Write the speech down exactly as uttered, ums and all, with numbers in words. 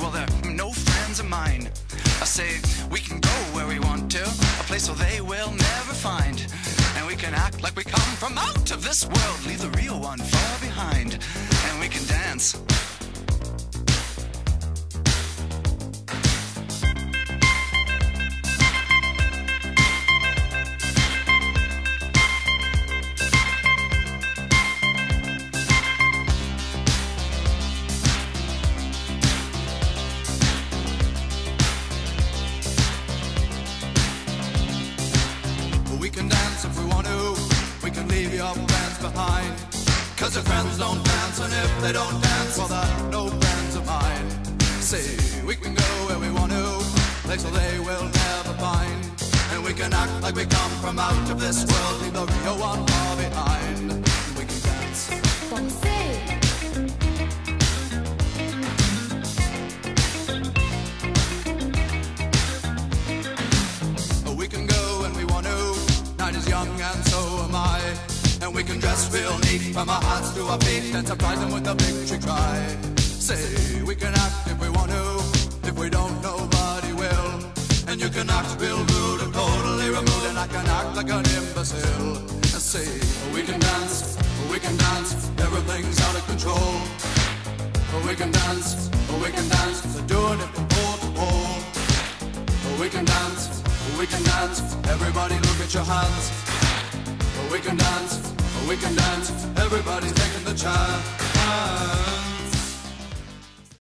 well, they're no friends of mine. I say we can go where we want to, a place where they will never find. And we can act like we come from out of this world, leave the real one far behind. And we can dance. We can dance if we want to, we can leave your friends behind. Cause your friends don't dance, and if they don't dance, well they're no friends of mine. See, we can go where we want to, place where they will never find. And we can act like we come from out of this world, leave the real one far behind. We can dance. Danser. We can go when we want to, night is young and so am I. And we can dress real neat from our hearts to our feet and surprise them with a victory cry. Say, we can act if we want to, if we don't nobody will. And you can act real rude and totally removed, and I can act like an imbecile. And say, we can dance, we can dance, everything's out of control. We can dance, we can dance, we're doing it from pole to pole. We can dance, we can dance, everybody look at your hands. We can dance, we can dance, everybody's taking the chance.